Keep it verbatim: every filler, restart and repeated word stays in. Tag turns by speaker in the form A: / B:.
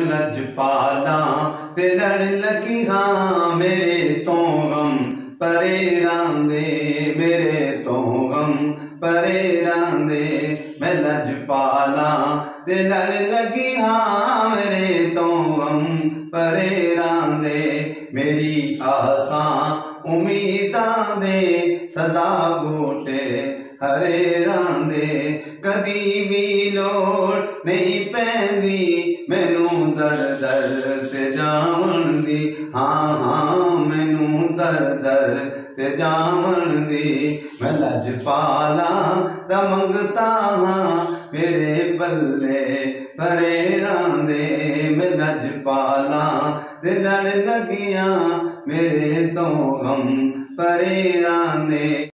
A: लजपाला ते लड़ लगी हाँ मेरे तो गम परे रांदे मेरे तो गम परे रांदे। मैं लजपाला ते लड़ लगी हाँ मेरे तो गम परे रांदे। मेरी आसां उम्मीदां दे सदा बूटे हरे रांदे। कदी भी लोड़ नहीं पैंदी मैनू दर दर ते जावन दी। हाँ हाँ मैनू दर दर ते जावन दी। मैं लजपाला दा मंगता हाँ मेरे बल्ले परे रांदे। मैं लजपाला ते लड़ लगियां मेरे तो गम परे रांदे।